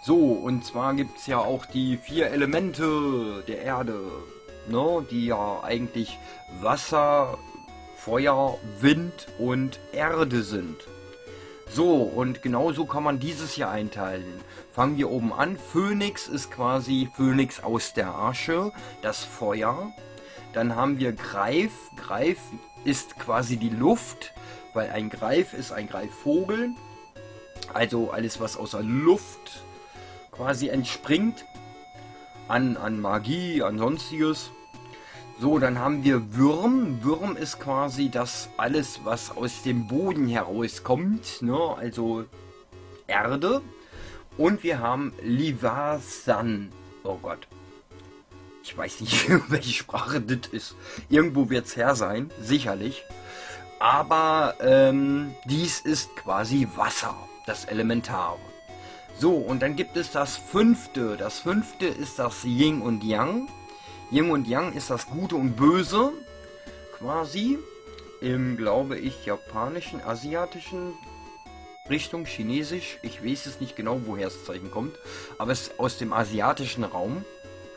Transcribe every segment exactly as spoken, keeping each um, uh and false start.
So, und zwar gibt es ja auch die vier Elemente der Erde, ne, die ja eigentlich Wasser, Feuer, Wind und Erde sind. So, und genauso kann man dieses hier einteilen. Fangen wir oben an. Phönix ist quasi Phönix aus der Asche, das Feuer. Dann haben wir Greif. Greif ist quasi die Luft, weil ein Greif ist ein Greifvogel. Also alles, was aus der Luft quasi entspringt. An, an Magie, an sonstiges. So, dann haben wir Würm. Würm ist quasi das alles, was aus dem Boden herauskommt, ne? Also Erde. Und wir haben Livasan. Oh Gott. Ich weiß nicht, welche Sprache das ist. Irgendwo wird es her sein, sicherlich. Aber ähm, dies ist quasi Wasser, das Elementare. So, und dann gibt es das fünfte. Das fünfte ist das Yin und Yang. Yin und Yang ist das Gute und Böse, quasi, im, glaube ich, japanischen, asiatischen Richtung, chinesisch, ich weiß es nicht genau, woher das Zeichen kommt, aber es ist aus dem asiatischen Raum.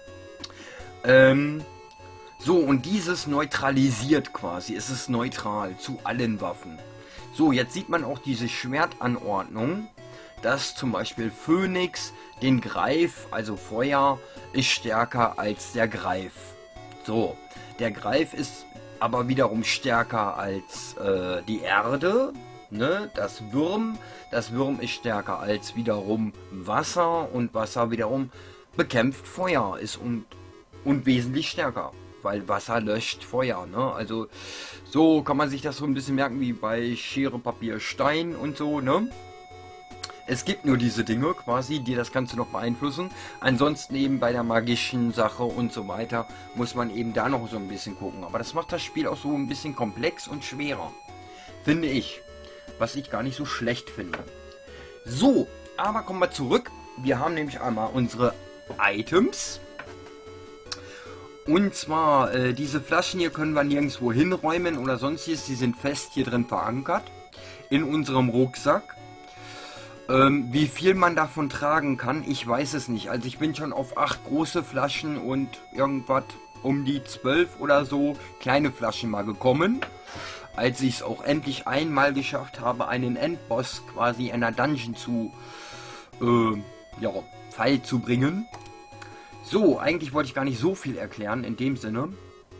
Ähm, so, und dieses neutralisiert quasi, es ist neutral zu allen Waffen. So, jetzt sieht man auch diese Schwertanordnung, dass zum Beispiel Phönix den Greif, also Feuer, ist stärker als der Greif. So, der Greif ist aber wiederum stärker als äh, die Erde, ne? Das Wurm, das Wurm ist stärker als wiederum Wasser und Wasser wiederum bekämpft Feuer, ist und, und wesentlich stärker, weil Wasser löscht Feuer, ne? Also so kann man sich das so ein bisschen merken wie bei Schere, Papier, Stein und so, ne? Es gibt nur diese Dinge quasi, die das Ganze noch beeinflussen. Ansonsten eben bei der magischen Sache und so weiter muss man eben da noch so ein bisschen gucken. Aber das macht das Spiel auch so ein bisschen komplex und schwerer, finde ich. Was ich gar nicht so schlecht finde. So, aber kommen wir zurück. Wir haben nämlich einmal unsere Items. Und zwar, äh, diese Flaschen hier können wir nirgendwo hinräumen oder sonstiges. Die sind fest hier drin verankert. In unserem Rucksack. Ähm, wie viel man davon tragen kann, ich weiß es nicht. Also ich bin schon auf acht große Flaschen und irgendwas um die zwölf oder so kleine Flaschen mal gekommen. Als ich es auch endlich einmal geschafft habe, einen Endboss quasi in einer Dungeon zu, äh, ja, Fall zu bringen. So, eigentlich wollte ich gar nicht so viel erklären in dem Sinne.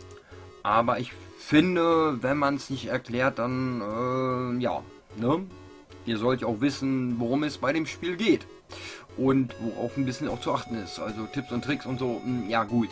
Aber ich finde, wenn man es nicht erklärt, dann, äh, ja, ne? Ihr sollt auch wissen, worum es bei dem Spiel geht. Und worauf ein bisschen auch zu achten ist. Also Tipps und Tricks und so. Ja gut.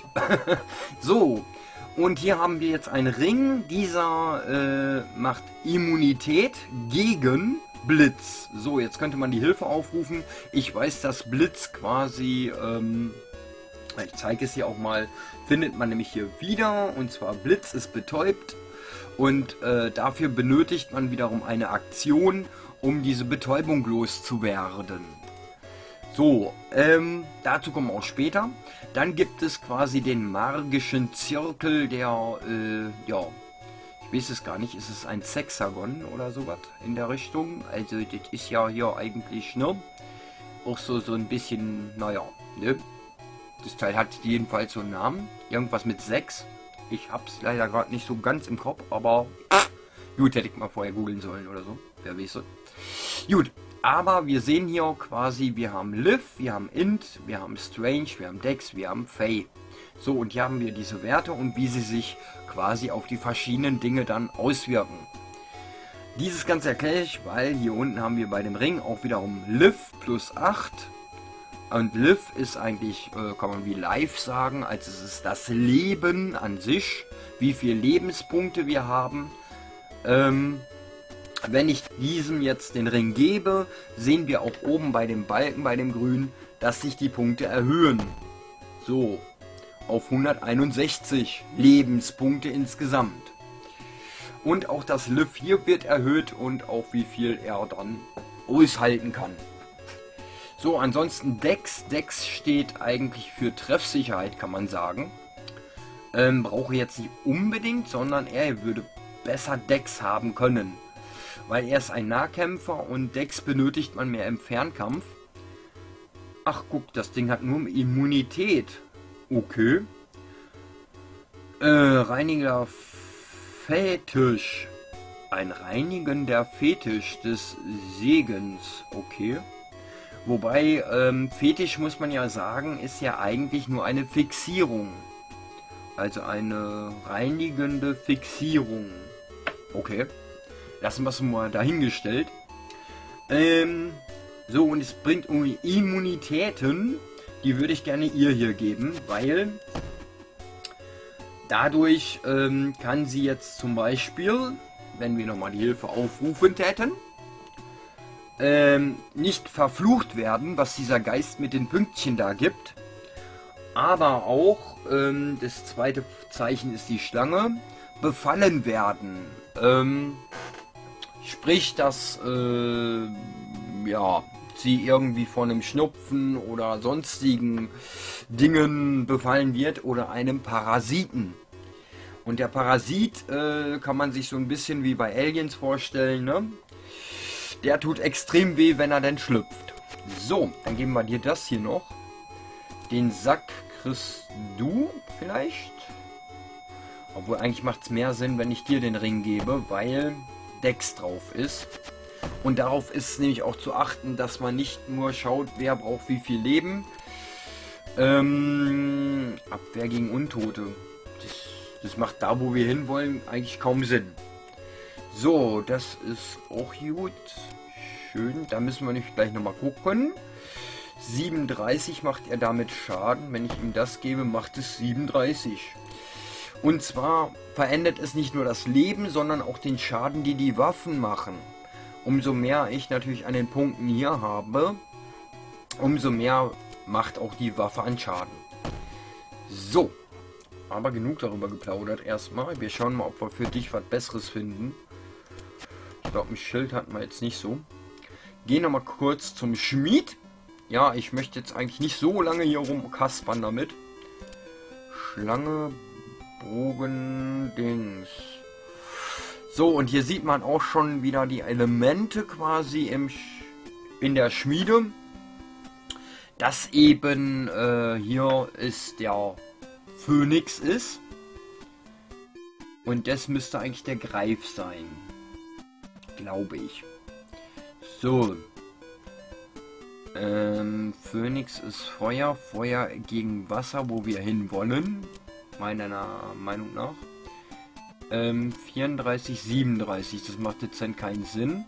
So. Und hier haben wir jetzt einen Ring. Dieser äh, macht Immunität gegen Blitz. So, jetzt könnte man die Hilfe aufrufen. Ich weiß, dass Blitz quasi... Ähm, ich zeige es hier auch mal. Findet man nämlich hier wieder. Und zwar Blitz ist betäubt. Und äh, dafür benötigt man wiederum eine Aktion, um diese Betäubung loszuwerden. So, ähm, dazu kommen wir auch später. Dann gibt es quasi den magischen Zirkel, der, äh, ja, ich weiß es gar nicht, ist es ein Sexagon oder sowas in der Richtung? Also das ist ja hier eigentlich, ne, auch so, so ein bisschen, naja, ne, das Teil hat jedenfalls so einen Namen, irgendwas mit sechs. Ich hab's leider gerade nicht so ganz im Kopf, aber gut, hätte ich mal vorher googeln sollen oder so, wer weiß. Gut, aber wir sehen hier quasi, wir haben Liv, wir haben Int, wir haben Strange, wir haben Dex, wir haben Fey. So, und hier haben wir diese Werte und wie sie sich quasi auf die verschiedenen Dinge dann auswirken. Dieses Ganze erkläre ich, weil hier unten haben wir bei dem Ring auch wiederum Liv plus acht. Und Liv ist eigentlich, äh, kann man wie Life sagen, also es ist das Leben an sich, wie viele Lebenspunkte wir haben. Ähm, wenn ich diesem jetzt den Ring gebe, sehen wir auch oben bei dem Balken, bei dem Grün, dass sich die Punkte erhöhen. So, auf hunderteinundsechzig Lebenspunkte insgesamt. Und auch das Liv hier wird erhöht und auch wie viel er dann aushalten kann. So, ansonsten Dex. Dex steht eigentlich für Treffsicherheit, kann man sagen. Ähm, brauche jetzt nicht unbedingt, sondern er würde besser Dex haben können. Weil er ist ein Nahkämpfer und Dex benötigt man mehr im Fernkampf. Ach guck, das Ding hat nur Immunität. Okay. Äh, Reiniger Fetisch. Ein reinigender Fetisch des Segens. Okay. Wobei, ähm, Fetisch muss man ja sagen, ist ja eigentlich nur eine Fixierung. Also eine reinigende Fixierung. Okay. Lassen wir es mal dahingestellt. Ähm, so, und es bringt Immunitäten. Die würde ich gerne ihr hier geben, weil dadurch ähm, kann sie jetzt zum Beispiel, wenn wir nochmal die Hilfe aufrufen täten, ähm, nicht verflucht werden, was dieser Geist mit den Pünktchen da gibt. Aber auch, ähm, das zweite Zeichen ist die Schlange, befallen werden. Ähm, sprich, dass äh, ja, sie irgendwie von einem Schnupfen oder sonstigen Dingen befallen wird oder einem Parasiten. Und der Parasit äh, kann man sich so ein bisschen wie bei Aliens vorstellen, ne? Der tut extrem weh, wenn er denn schlüpft. So, dann geben wir dir das hier noch. Den Sack kriegst du vielleicht. Obwohl eigentlich macht es mehr Sinn, wenn ich dir den Ring gebe, weil Dex drauf ist. Und darauf ist nämlich auch zu achten, dass man nicht nur schaut, wer braucht wie viel Leben. Ähm, Abwehr gegen Untote. Das, das macht da, wo wir hinwollen, eigentlich kaum Sinn. So, das ist auch gut. Schön, da müssen wir nicht gleich nochmal gucken. siebenunddreißig macht er damit Schaden. Wenn ich ihm das gebe, macht es siebenunddreißig. Und zwar verändert es nicht nur das Leben, sondern auch den Schaden, die die Waffen machen. Umso mehr ich natürlich an den Punkten hier habe, umso mehr macht auch die Waffe an Schaden. So, aber genug darüber geplaudert erstmal. Wir schauen mal, ob wir für dich was Besseres finden. Ich glaube, ein Schild hatten wir jetzt nicht so. Gehen wir mal kurz zum Schmied. Ja, ich möchte jetzt eigentlich nicht so lange hier rumkaspern damit. Schlange, Bogen, Dings. So, und hier sieht man auch schon wieder die Elemente quasi im Sch in der Schmiede. Das eben äh, hier ist der Phönix ist. Und das müsste eigentlich der Greif sein. Glaube ich. So. Ähm, Phönix ist Feuer. Feuer gegen Wasser, wo wir hin wollen. Meiner Meinung nach. Ähm, vierunddreißig, siebenunddreißig. Das macht jetzt dann keinen Sinn.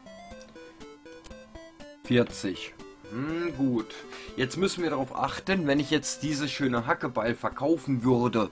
vierzig. Hm, gut. Jetzt müssen wir darauf achten, wenn ich jetzt diese schöne Hackebeil verkaufen würde.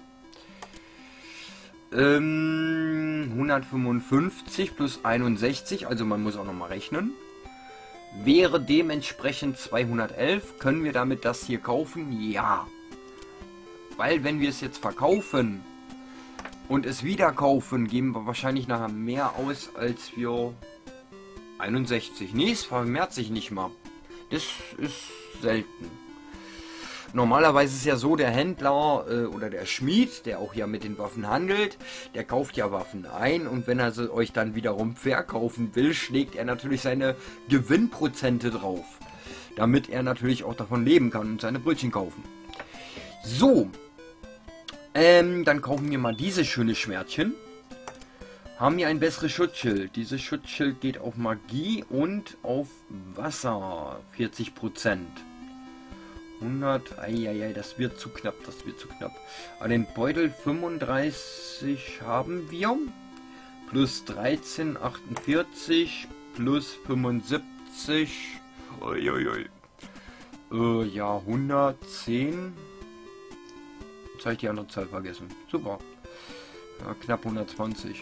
Ähm, hundertfünfundfünfzig plus einundsechzig, also man muss auch nochmal rechnen. Wäre dementsprechend zweihundertelf. Können wir damit das hier kaufen? Ja. Weil wenn wir es jetzt verkaufen und es wieder kaufen, geben wir wahrscheinlich nachher mehr aus, als wir einundsechzig. Nee, es vermehrt sich nicht mal. Das ist selten. Normalerweise ist ja so, der Händler äh, oder der Schmied, der auch ja mit den Waffen handelt, der kauft ja Waffen ein und wenn er sie euch dann wiederum verkaufen will, schlägt er natürlich seine Gewinnprozente drauf. Damit er natürlich auch davon leben kann und seine Brötchen kaufen. So. Ähm, dann kaufen wir mal dieses schöne Schwertchen. Haben wir ein besseres Schutzschild. Dieses Schutzschild geht auf Magie und auf Wasser. vierzig Prozent. hundert. Eieiei, das wird zu knapp. Das wird zu knapp. Aber den Beutel fünfunddreißig haben wir. Plus dreizehn, achtundvierzig. Plus fünfundsiebzig. Uiuiui. Äh, ja, hundertzehn. Jetzt habe ich die andere Zahl vergessen. Super. Ja, knapp hundertzwanzig.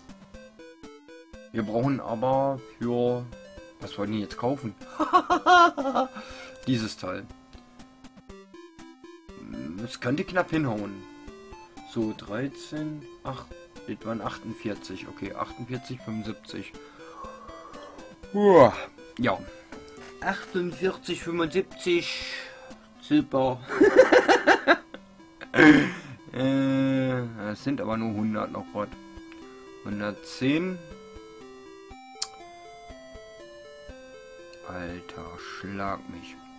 Wir brauchen aber für... Was wollen die jetzt kaufen? Dieses Teil. Das könnte knapp hinhauen. So, dreizehn, acht, das waren achtundvierzig. Okay, achtundvierzig, fünfundsiebzig. Uah, ja. achtundvierzig, fünfundsiebzig. Super. äh, das sind aber nur hundert noch was. hundertzehn. Alter, schlag mich.